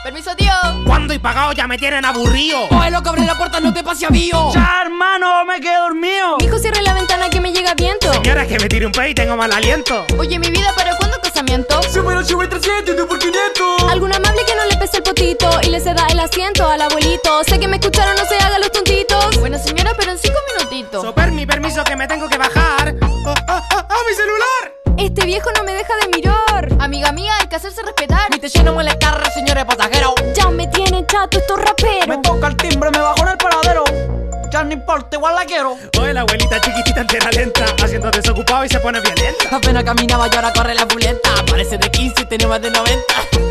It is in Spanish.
Permiso, tío. Cuando he pagado ya me tienen aburrido. Oye, loco, abre la puerta, no te pase avío. Ya, hermano, me quedé dormido. Hijo, cierre la ventana que me llega viento. Señora, es que me tiré un pez y tengo mal aliento. Oye, mi vida, ¿para cuándo casamiento? Súper 8,300 y tú por 500. Algún amable que no le pese el potito y le ceda el asiento al abuelito. Sé que me escucharon, no se hagan los tontitos. Bueno, señora, pero en 5 minutitos. Soper, mi permiso que me tengo que bajar. ¡Oh, mi celular! Este viejo no me deja de mirar. Amiga mía, hay que hacerse respetar. Y te lleno en el carro, señores pasajeros. Ya me tienen chato estos Me raperos. toca el timbre, me bajo en el paradero. Ya no importa, igual la quiero. Oye, la abuelita chiquitita entera lenta, haciendo desocupado y se pone violenta. Apenas caminaba y ahora corre la pulenta. Parece de 15 y tiene más de 90.